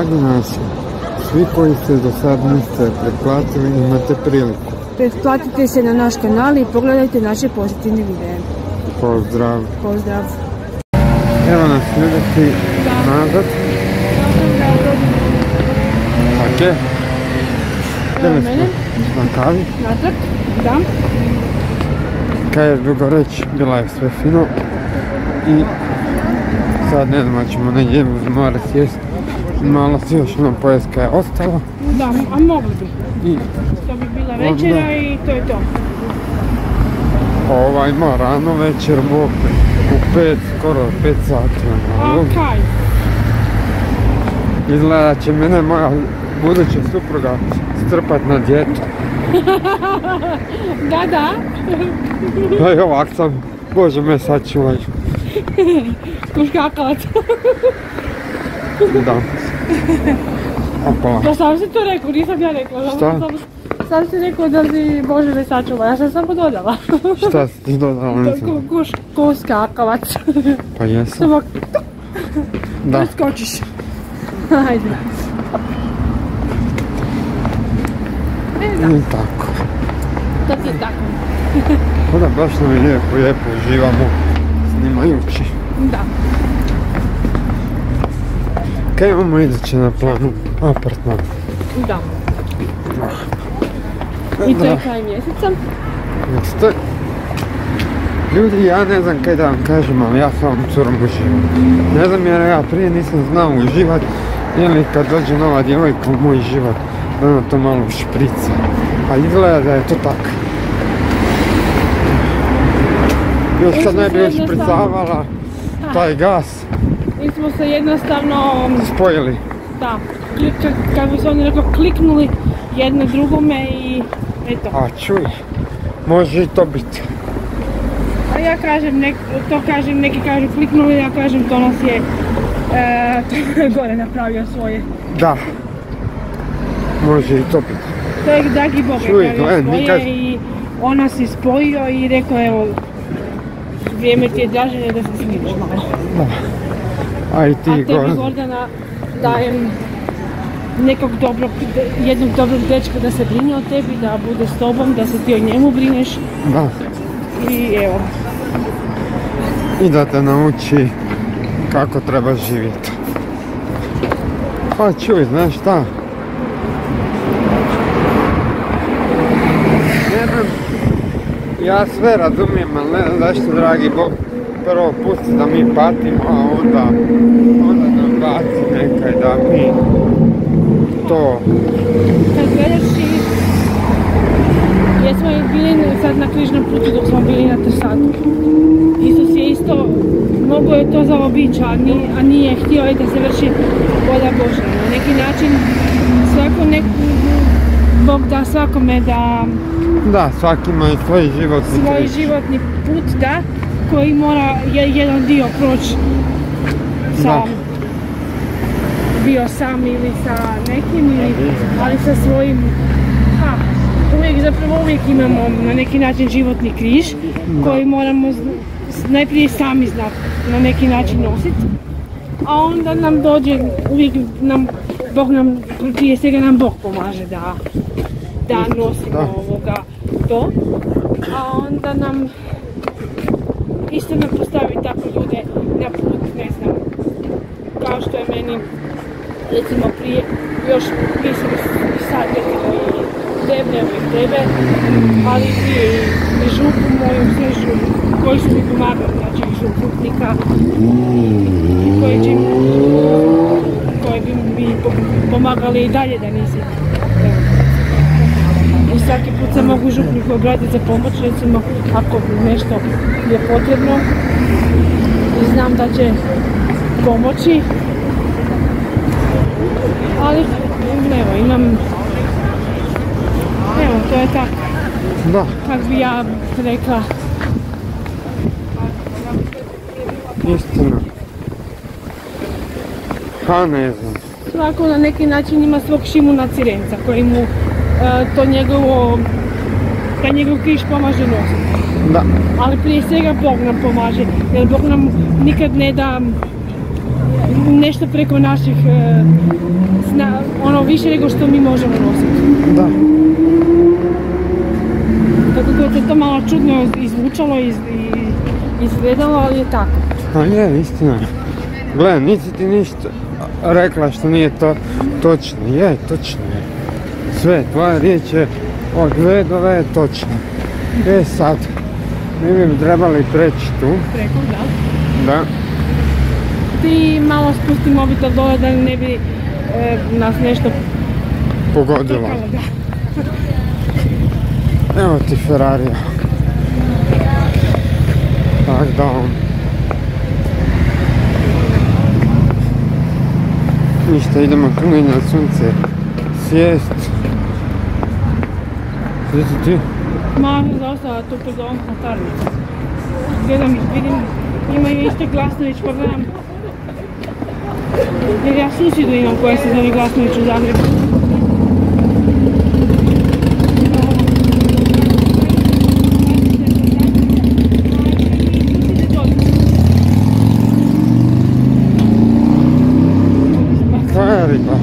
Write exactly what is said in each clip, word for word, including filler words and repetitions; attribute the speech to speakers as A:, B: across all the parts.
A: Dragi naši, svi koji ste do sad niste pretplatili, imate priliku.
B: Pretplatite se na naš kanal i pogledajte naše pozitivne videe.
A: Pozdrav!
B: Pozdrav!
A: Evo nas sljedeći nazad. Ok.
B: Evo mene.
A: Na kavi.
B: Natrag, da.
A: Kaj je drugo reći, bila je sve fino. I sad ne znam, ćemo negdje uz more sjesti. Malo si još ono pojest kaj je ostalo.
B: Da, a mogli bi.
A: I
B: to bi bila večera i to je to.
A: Ovaj ima rano večer, u pet, skoro pet sati.
B: A kaj?
A: Izgleda će mene moja buduća supruga strpat na djetu.
B: Da, da.
A: Da i ovak sam, Bože me sačuvaj.
B: Kuškakalac.
A: Da. Opala.
B: Pa sam si to rekao, nisam ja rekla.
A: Šta?
B: Sam si rekao da si Bože me sačuvaj, ja sam samo dodala.
A: Šta si ti dodala? Nisam.
B: Kuškakalac.
A: Pa jesam.
B: Samo...
A: Da.
B: Ne skočiš. Ajde.
A: I tako.
B: To ti je tako.
A: Onda baš nam je lijepo, lijepo uživamo snimajući.
B: Da.
A: Kaj imamo iduće na planu? Apartman.
B: Da. I to je kraj mjeseca.
A: Jeste. Ljudi, ja ne znam kaj da vam kažem, ali ja sam curom uživam. Ne znam jer ja prije nisam znao uživat, ili kad dođe nova djevojka u moj život, da ona to malo šprica. A izgleda da je to tako. Još kad ne bi špricavala taj gas.
B: Mi smo se jednostavno...
A: spojili.
B: Da. Kako bi se oni rekao, kliknuli jedno drugome i eto.
A: A čuj, može i to biti.
B: A ja kažem, nek, to kažem, neki kažu kliknuli, ja kažem to nas je e, gore napravio svoje.
A: Da. Može i to biti.
B: To je dragi Bog je napravio svoje nikad... i on nas je spojio i rekao evo, vrijeme ti je draženje da se smiriš malo.
A: Da. A i ti,
B: A tebi Gordana dajem nekog dobrog, jednog dobrog dečka da se brine o tebi, da bude s tobom, da se ti o njemu brineš.
A: Da.
B: I evo.
A: I da te nauči kako treba živjeti. Pa čuj, znaš šta? Ne znam, ja sve razumijem, ali ne znam zašto, dragi Bog, prvo pusti da mi patimo, a onda, onda nam baci nekaj da mi to...
B: Kad gledaš i... Jesmo bili sad na križnom putu dok smo bili na Trsatu. Isus je isto, mogo je to zaobići, a nije htio da se vrši voda Božja. Na neki način svako nek... Bog da svakome da...
A: Da, svaki ima i svoj životni
B: svoj križ. životni put, da, koji mora jedan dio proći sam. Bio sam ili sa nekim, ili, ali sa svojim... Ha, uvijek, zapravo uvijek imamo na neki način životni križ da. koji moramo najprije sami znati na neki način nositi, a onda nam dođe, uvijek nam, Bog nam, prije svega nam Bog pomaže da, da nosimo da. ovoga to, a onda nam isto nam postavi tako ljude na put, ne znam, kao što je meni, recimo prije, još mislim i sad recimo i tebe, i tebe, ali prije i župu moju, sve župu, koji su mi pomagali, znači i župnika, i koji će koji bi mi pomagali i dalje da nisi. I svaki put se mogu župniku obratiti za pomoć, recimo ako nešto je potrebno i znam da će pomoći, ali evo imam, evo to je tako,
A: da.
B: Kako bi ja rekla.
A: Istina. Ha, ne znam.
B: Svako na neki način ima svog Šimuna Cirenca koji mu uh, to njegovo, taj njegov križ pomaže nositi.
A: Da.
B: Ali prije svega Bog nam pomaže, jer Bog nam nikad ne da nešto preko naših, e, sna, ono više nego što mi možemo nositi.
A: Da.
B: Tako da se to malo čudno izvučalo i iz, izgledalo, ali je tako.
A: A je, istina. Gle, nisi ti ništa rekla što nije to točno. Je, točno je. Sve, tvoja riječ je od ve do ve točno. E sad, mi bi trebali preći tu.
B: Preko, da.
A: Da.
B: Ti malo spusti mobitel dole da ne bi e, nas nešto
A: pogodilo.
B: Da.
A: Evo ti Ferrarija. Tak da on. Ništa, idemo tu negdje na sunce sjest. Gdje si ti?
B: Ma, zaostala tu pred ovom kvatarnicom. Gledam ih, vidim, imaju isto Glasnović, pa gledam. Jer ja susjedu imam koja se zove Glasnović u Zagrebu.
A: Koja riba?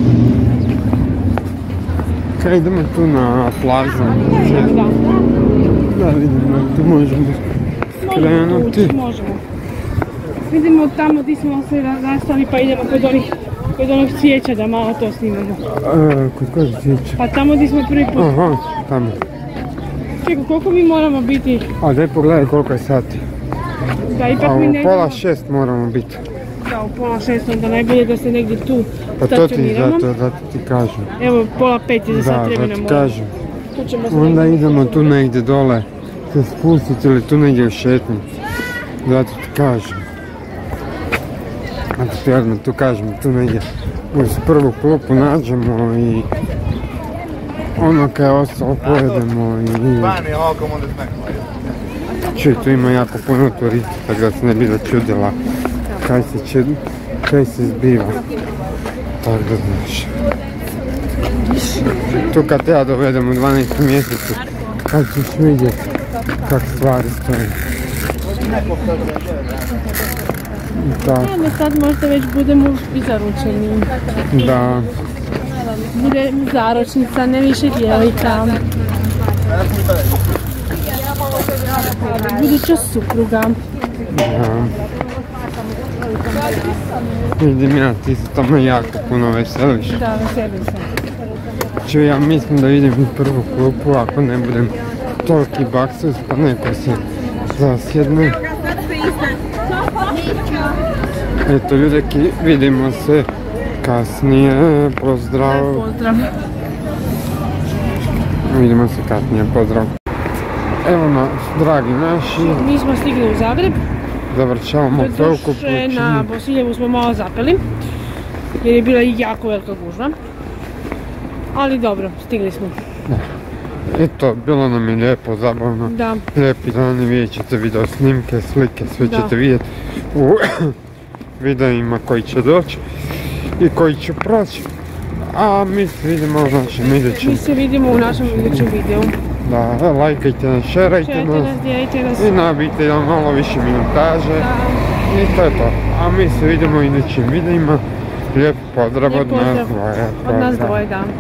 A: Kaj idemo tu na plažu?
B: Da.
A: Da vidimo, tu možemo krenuti.
B: Možemo. Vidimo tamo gdje smo se rastali pa idemo kod onih, kod onog cvijeća da malo to snimamo.
A: E, kod kojeg cvijeća?
B: Pa tamo gdje smo prvi put.
A: Aha, tamo.
B: Čekaj, koliko mi moramo biti?
A: A daj pogledaj koliko je sati.
B: Da, ipak
A: A
B: mi
A: u
B: ne
A: pola
B: znamo.
A: šest moramo biti.
B: Da, u pola šest, onda najbolje da se negdje tu
A: Pa to ti
B: stacioniramo.
A: zato, zato ti kažem.
B: Evo, pola pet je za sat
A: Da,
B: vremena
A: zato ti
B: moramo.
A: kažem.
B: Tu ćemo se
A: Onda
B: negdje
A: idemo tu
B: spustiti.
A: negdje dole se spustiti ili tu negdje u šetnici. Zato ti kažem. A ti odmah tu kažem, tu negdje uz prvu klupu nađemo i ono kaj je ostalo pojedemo i...
C: Funny how come on this next slide?
A: Čuj, tu ima jako puno turista, tako da se ne bi začudila kaj se, će, kaj se zbiva. Tako da znaš. Tu kad ja dovedem u dvanaestom mjesecu, kad ćeš vidjeti kak stvari stoje. Da,
B: Onda sad možda već budemo i zaručeni.
A: da,
B: Bude zaročnica, ne više djevojka. Buduća supruga.
A: da. Vidim ja, ti se tamo jako puno veseliš.
B: Da, veselim se.
A: Čuj, ja mislim da idem u prvu klupu, ako ne budem toliki baksus, pa neko se zasjedne. Eto ljudeki, vidimo se kasnije, pozdrav.
B: Pozdrav.
A: Vidimo se kasnije, pozdrav. Evo nas, dragi naši,
B: Mi smo stigli u Zagreb.
A: završavamo toliko
B: Doduše na
A: pučinu.
B: Bosiljevu smo malo zapeli. Jer je bila i jako velika gužva. Ali dobro, stigli smo.
A: Eto, bilo nam je lijepo, zabavno.
B: Da.
A: Lijepi dani, vidjet ćete video snimke, slike, sve
B: Da.
A: ćete vidjeti u videima koji će doći i koji će proći. A mi se vidimo u našem idućem.
B: Mi se vidimo u našem idućem videu.
A: Da, lajkajte nas, šerajte
B: Šerajte
A: nas
B: nas, dijelite nas.
A: i nabijte nam malo više minutaže.
B: Da.
A: I to je to. A mi se vidimo u idućim videima. Lijep pozdrav
B: Lijep
A: od nas
B: pozdrav.
A: dvoje.
B: Od nas
A: Pozdrav.
B: dvoje, da.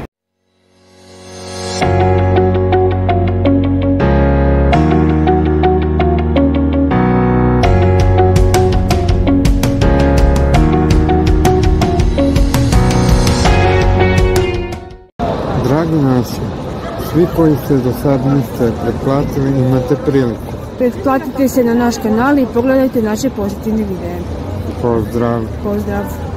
A: Dragi naši, svi koji ste do sad niste pretplatili imate priliku.
B: Pretplatite se na naš kanal i pogledajte naše pozitivne videe.
A: Pozdrav.
B: Pozdrav!